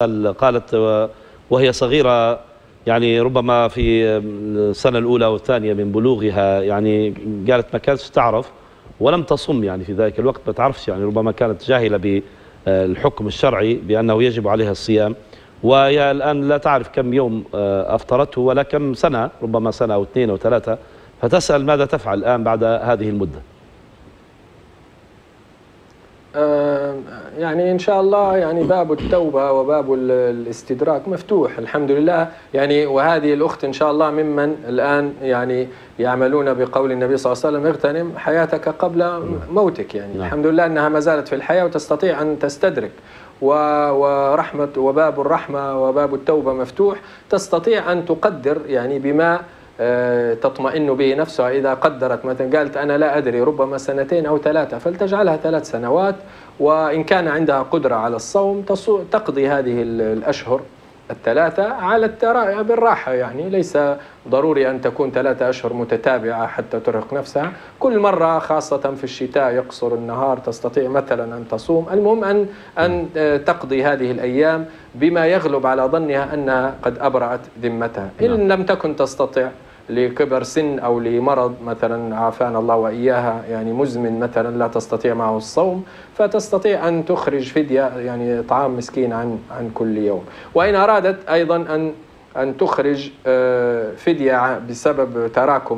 قالت وهي صغيرة، يعني ربما في السنة الأولى والثانية من بلوغها، يعني قالت ما كانتش تعرف ولم تصم، يعني في ذلك الوقت ما تعرفش، يعني ربما كانت جاهلة بالحكم الشرعي بأنه يجب عليها الصيام، وهي الآن لا تعرف كم يوم أفطرته ولا كم سنة، ربما سنة أو 2 أو 3، فتسأل ماذا تفعل الآن بعد هذه المدة. يعني إن شاء الله يعني باب التوبة وباب الاستدراك مفتوح الحمد لله، يعني وهذه الأخت إن شاء الله ممن الآن يعني يعملون بقول النبي صلى الله عليه وسلم: اغتنم حياتك قبل موتك. يعني الحمد لله أنها ما زالت في الحياة وتستطيع أن تستدرك، ورحمة وباب الرحمة وباب التوبة مفتوح، تستطيع أن تقدر يعني بما تطمئن به نفسها. إذا قدرت مثلا قالت أنا لا أدري ربما 2 أو 3 فلتجعلها 3 سنوات، وإن كان عندها قدرة على الصوم تقضي هذه الأشهر 3 على بالراحة، يعني ليس ضروري أن تكون 3 أشهر متتابعة حتى ترهق نفسها. كل مرة خاصة في الشتاء يقصر النهار تستطيع مثلا أن تصوم. المهم أن تقضي هذه الأيام بما يغلب على ظنها أنها قد أبرأت ذمتها. إن لم تكن تستطع لكبر سن أو لمرض مثلا عافانا الله وإياها، يعني مزمن مثلا لا تستطيع معه الصوم، فتستطيع أن تخرج فدية، يعني إطعام مسكين عن كل يوم. وإن أرادت أيضا أن تخرج فدية بسبب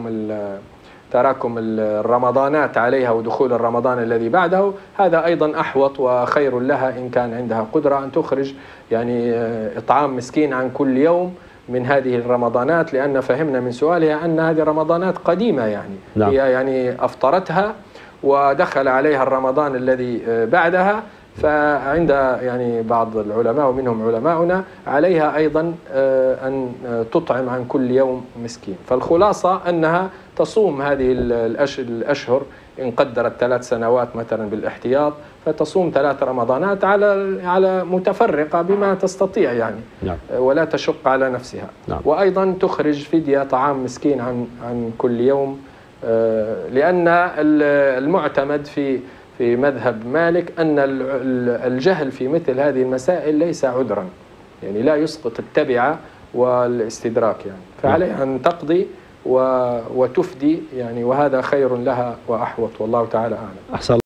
تراكم الرمضانات عليها ودخول الرمضان الذي بعده، هذا أيضا أحوط وخير لها إن كان عندها قدرة أن تخرج يعني إطعام مسكين عن كل يوم من هذه الرمضانات، لأن فهمنا من سؤالها أن هذه رمضانات قديمة، يعني نعم. هي يعني أفطرتها ودخل عليها الرمضان الذي بعدها، فعند يعني بعض العلماء ومنهم علماؤنا عليها أيضا أن تطعم عن كل يوم مسكين. فالخلاصة أنها تصوم هذه الأشهر إن قدرت 3 سنوات مثلا بالاحتياط، فتصوم 3 رمضانات على متفرقة بما تستطيع يعني. نعم. ولا تشق على نفسها. نعم. وأيضا تخرج فدية طعام مسكين عن كل يوم، لأن المعتمد في مذهب مالك أن الجهل في مثل هذه المسائل ليس عذرا، يعني لا يسقط التبعة والاستدراك، يعني فعليها أن تقضي وتفدي، يعني وهذا خير لها وأحوط، والله تعالى أعلم. أحسن.